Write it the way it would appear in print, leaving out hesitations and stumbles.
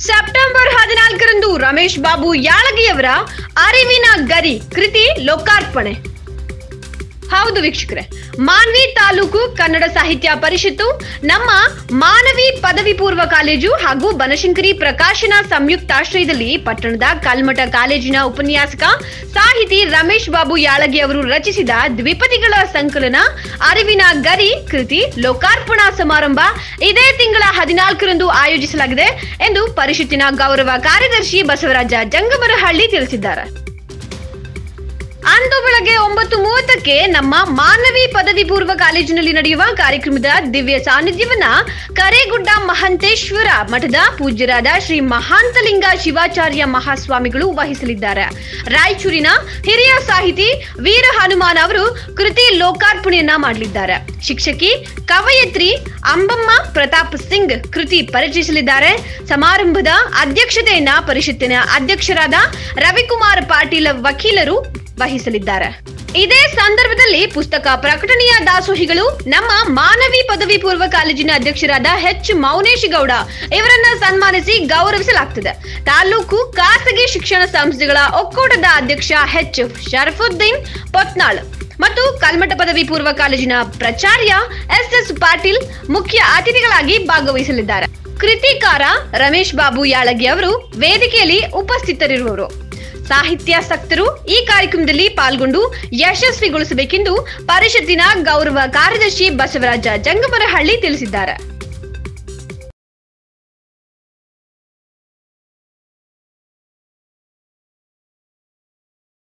September 14ರಂದು ರಮೇಶ್ ಬಾಬು ಯಾಳಗಿಯವರ ಅರಿವಿನ ಗರಿ ಕೃತಿ ಲೋಕಾರ್ಪಣೆ. ಹೌದು ವೀಕ್ಷಕರೇ, ಮಾನ್ವಿ ತಾಲೂಕು ಕನ್ನಡ ಸಾಹಿತ್ಯ ಪರಿಷತ್ತು, ನಮ್ಮ ಮಾನವಿ ಪದವಿ ಪೂರ್ವ ಕಾಲೇಜು ಹಾಗೂ ಬನಶಂಕರಿ ಪ್ರಕಾಶನ ಸಂಯುಕ್ತಾಶ್ರಯದಲ್ಲಿ ಪಟ್ಟಣದ ಕಲ್ಮಠ ಕಾಲೇಜಿನ ಉಪನ್ಯಾಸಕ ಸಾಹಿತಿ ರಮೇಶ್ ಬಾಬು ಯಾಳಗಿ ಅವರು ರಚಿಸಿದ ದ್ವಿಪದಿಗಳ ಸಂಕಲನ ಅರಿವಿನ ಗರಿ ಕೃತಿ ಲೋಕಾರ್ಪಣಾ ಸಮಾರಂಭ ಇದೇ ತಿಂಗಳ 14ರಂದು ಆಯೋಜಿಸಲಾಗಿದೆ ಎಂದು ಪರಿಷತ್ತಿನ ಗೌರವ ಕಾರ್ಯದರ್ಶಿ ಬಸವರಾಜ ಜಂಗಮರಹಳ್ಳಿ ತಿಳಿಸಿದ್ದಾರೆ. ಅಂದು ಬೆಳಗ್ಗೆ 9:30ಕ್ಕೆ ನಮ್ಮ ಮಾನವಿ ಪದವಿ ಪೂರ್ವ ಕಾಲೇಜಿನಲ್ಲಿ ನಡೆಯುವ ಕಾರ್ಯಕ್ರಮದ ದಿವ್ಯ ಸಾನ್ನಿಧ್ಯವನ್ನ ಕರೇಗುಡ್ಡ ಮಹಂತೇಶ್ವರ ಮಠದ ಪೂಜ್ಯರಾದ ಶ್ರೀ ಮಹಾಂತಲಿಂಗ ಶಿವಾಚಾರ್ಯ ಮಹಾಸ್ವಾಮಿಗಳು ವಹಿಸಲಿದ್ದಾರೆ. ರಾಯಚೂರಿನ ಹಿರಿಯ ಸಾಹಿತಿ ವೀರ ಹನುಮಾನ್ ಅವರು ಕೃತಿ ಲೋಕಾರ್ಪಣೆಯನ್ನ ಮಾಡಲಿದ್ದಾರೆ. ಶಿಕ್ಷಕಿ ಕವಯತ್ರಿ ಅಂಬಮ್ಮ ಪ್ರತಾಪ್ ಸಿಂಗ್ ಕೃತಿ ಪರಿಚಯಿಸಲಿದ್ದಾರೆ. ಸಮಾರಂಭದ ಅಧ್ಯಕ್ಷತೆಯನ್ನ ಪರಿಷತ್ತಿನ ಅಧ್ಯಕ್ಷರಾದ ರವಿಕುಮಾರ್ ಪಾಟೀಲ್ ವಕೀಲರು ವಹಿಸಲಿದ್ದಾರೆ. ಇದೇ ಸಂದರ್ಭದಲ್ಲಿ ಪುಸ್ತಕ ಪ್ರಕಟಣೆಯ ದಾಸೋಹಿಗಳು ನಮ್ಮ ಮಾನವಿ ಪದವಿ ಪೂರ್ವ ಕಾಲೇಜಿನ ಅಧ್ಯಕ್ಷರಾದ ಎಚ್ ಮೌನೇಶ್ ಗೌಡ ಇವರನ್ನ ಸನ್ಮಾನಿಸಿ ಗೌರವಿಸಲಾಗುತ್ತದೆ. ತಾಲೂಕು ಖಾಸಗಿ ಶಿಕ್ಷಣ ಸಂಸ್ಥೆಗಳ ಒಕ್ಕೂಟದ ಅಧ್ಯಕ್ಷ ಎಚ್ ಶರಫುದ್ದೀನ್ ಪೊತ್ನಾಳ್ ಮತ್ತು ಕಲ್ಮಠ ಪದವಿ ಪೂರ್ವ ಕಾಲೇಜಿನ ಪ್ರಾಚಾರ್ಯ ಎಸ್ ಪಾಟೀಲ್ ಮುಖ್ಯ ಅತಿಥಿಗಳಾಗಿ ಭಾಗವಹಿಸಲಿದ್ದಾರೆ. ಕೃತಿಕಾರ ರಮೇಶ್ ಬಾಬು ಯಾಳಗಿ ಅವರು ವೇದಿಕೆಯಲ್ಲಿ ಉಪಸ್ಥಿತರಿರುವರು. ಸಾಹಿತ್ಯಾಸಕ್ತರು ಈ ಕಾರ್ಯಕ್ರಮದಲ್ಲಿ ಪಾಲ್ಗೊಂಡು ಯಶಸ್ವಿಗೊಳಿಸಬೇಕೆಂದು ಪರಿಷತ್ತಿನ ಗೌರವ ಕಾರ್ಯದರ್ಶಿ ಬಸವರಾಜ ಜಂಗಮರಹಳ್ಳಿ ತಿಳಿಸಿದ್ದಾರೆ.